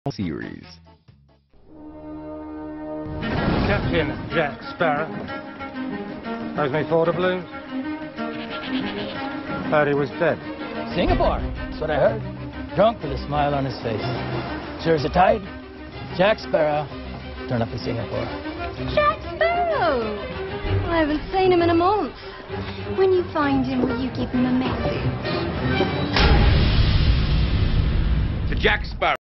series. Captain Jack Sparrow. Those me forward balloons? Heard he was dead. Singapore, that's what I heard. Drunk with a smile on his face. Sure as a tide, Jack Sparrow, turn up in Singapore. Jack Sparrow! I haven't seen him in a month. When you find him, will you give him a message? To Jack Sparrow.